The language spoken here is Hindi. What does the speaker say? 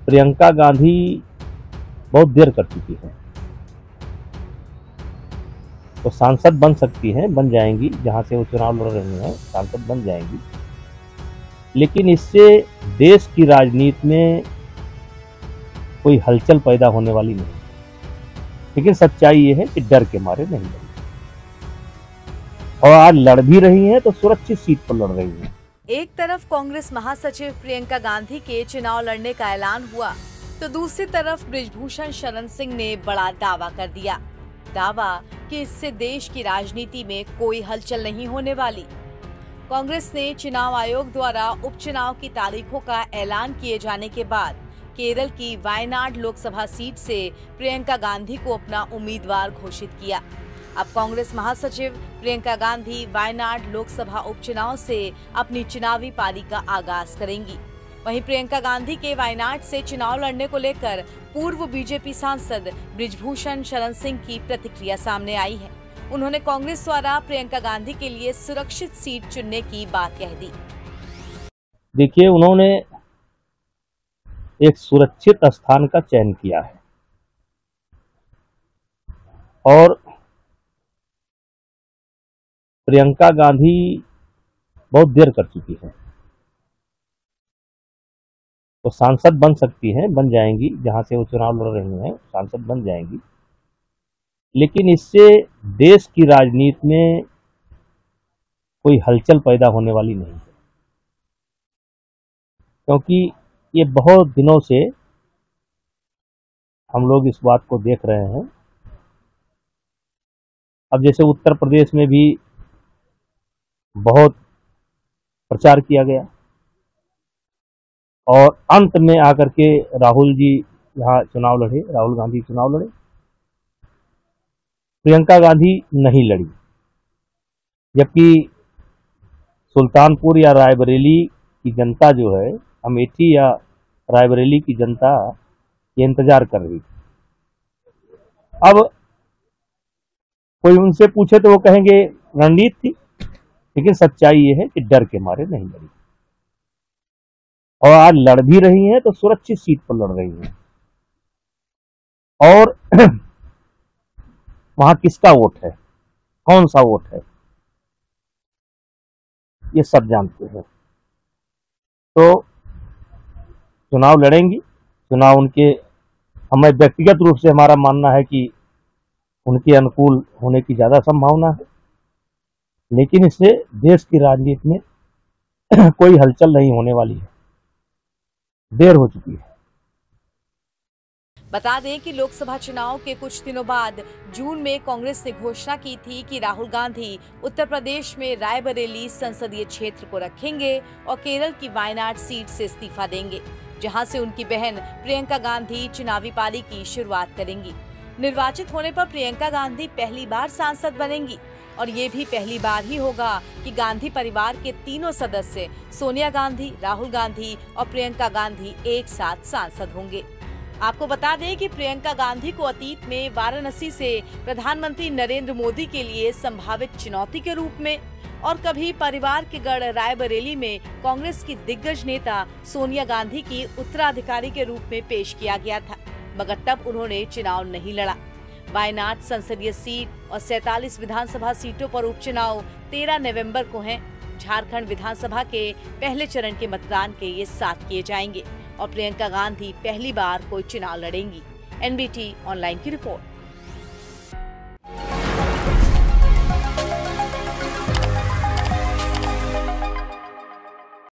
प्रियंका गांधी बहुत देर कर चुकी है, तो सांसद बन सकती हैं, बन जाएंगी, जहां से वो चुनाव लड़ रही हैं सांसद बन जाएंगी। लेकिन इससे देश की राजनीति में कोई हलचल पैदा होने वाली नहीं। लेकिन सच्चाई ये है कि डर के मारे नहीं लड़ी, और आज लड़ भी रही हैं तो सुरक्षित सीट पर लड़ रही हैं। एक तरफ कांग्रेस महासचिव प्रियंका गांधी के चुनाव लड़ने का ऐलान हुआ, तो दूसरी तरफ बृजभूषण शरण सिंह ने बड़ा दावा कर दिया। दावा कि इससे देश की राजनीति में कोई हलचल नहीं होने वाली। कांग्रेस ने चुनाव आयोग द्वारा उपचुनाव की तारीखों का ऐलान किए जाने के बाद केरल की वायनाड लोकसभा सीट से प्रियंका गांधी को अपना उम्मीदवार घोषित किया। अब कांग्रेस महासचिव प्रियंका गांधी वायनाड लोकसभा उपचुनाव से अपनी चुनावी पारी का आगाज करेंगी। वहीं प्रियंका गांधी के वायनाड से चुनाव लड़ने को लेकर पूर्व बीजेपी सांसद बृजभूषण शरण सिंह की प्रतिक्रिया सामने आई है। उन्होंने कांग्रेस द्वारा प्रियंका गांधी के लिए सुरक्षित सीट चुनने की बात कह दी। देखिए, उन्होंने एक सुरक्षित स्थान का चयन किया है, और प्रियंका गांधी बहुत देर कर चुकी है, तो सांसद बन सकती हैं, बन जाएंगी, जहां से वो चुनाव लड़ रही हैं सांसद बन जाएंगी। लेकिन इससे देश की राजनीति में कोई हलचल पैदा होने वाली नहीं है, क्योंकि ये बहुत दिनों से हम लोग इस बात को देख रहे हैं। अब जैसे उत्तर प्रदेश में भी बहुत प्रचार किया गया, और अंत में आकर के राहुल जी यहाँ चुनाव लड़े, राहुल गांधी चुनाव लड़े, प्रियंका गांधी नहीं लड़ी। जबकि सुल्तानपुर या रायबरेली की जनता जो है, अमेठी या रायबरेली की जनता ये इंतजार कर रही थी। अब कोई उनसे पूछे तो वो कहेंगे रणनीति थी, लेकिन सच्चाई ये है कि डर के मारे नहीं लड़ी, और आज लड़ भी रही हैं तो सुरक्षित सीट पर लड़ रही हैं। और वहां किसका वोट है, कौन सा वोट है, ये सब जानते हैं। तो चुनाव लड़ेंगी, चुनाव उनके, हमें व्यक्तिगत रूप से हमारा मानना है कि उनके अनुकूल होने की ज्यादा संभावना है। लेकिन इससे देश की राजनीति में कोई हलचल नहीं होने वाली है, देर हो चुकी है। बता दें कि लोकसभा चुनाव के कुछ दिनों बाद जून में कांग्रेस ने घोषणा की थी कि राहुल गांधी उत्तर प्रदेश में रायबरेली संसदीय क्षेत्र को रखेंगे और केरल की वायनाड सीट से इस्तीफा देंगे, जहां से उनकी बहन प्रियंका गांधी चुनावी पारी की शुरुआत करेंगी। निर्वाचित होने पर प्रियंका गांधी पहली बार सांसद बनेंगी, और ये भी पहली बार ही होगा कि गांधी परिवार के तीनों सदस्य सोनिया गांधी, राहुल गांधी और प्रियंका गांधी एक साथ सांसद होंगे। आपको बता दें कि प्रियंका गांधी को अतीत में वाराणसी से प्रधानमंत्री नरेंद्र मोदी के लिए संभावित चुनौती के रूप में, और कभी परिवार के गढ़ रायबरेली में कांग्रेस की दिग्गज नेता सोनिया गांधी की उत्तराधिकारी के रूप में पेश किया गया था, मगर तब उन्होंने चुनाव नहीं लड़ा। वायनाड संसदीय सीट और 47 विधानसभा सीटों पर उपचुनाव 13 नवंबर को हैं। झारखंड विधानसभा के पहले चरण के मतदान के ये 7 किए जाएंगे, और प्रियंका गांधी पहली बार कोई चुनाव लड़ेंगी। एनबीटी ऑनलाइन की रिपोर्ट।